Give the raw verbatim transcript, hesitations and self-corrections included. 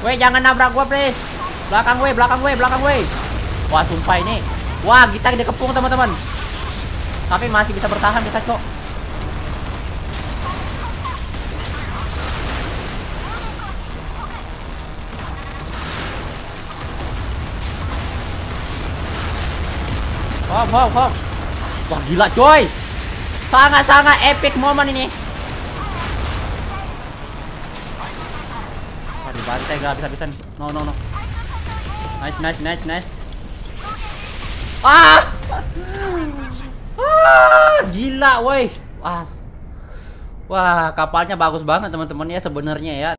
Weh, jangan nabrak gua, please. Belakang weh, belakang weh, belakang weh. Wah, sumpah ini. Wah, kita dikepung, teman-teman. Tapi masih bisa bertahan kita, Cok. Hop, hop, hop. Wah, gila, coy. Sangat-sangat epic momen ini. Wah, dibantai gak bisa-bisa. No, no, no. Nice, nice, nice, nice. Ah! Ah, gila, woi. Wah. Wah, kapalnya bagus banget, teman-teman ya sebenarnya ya.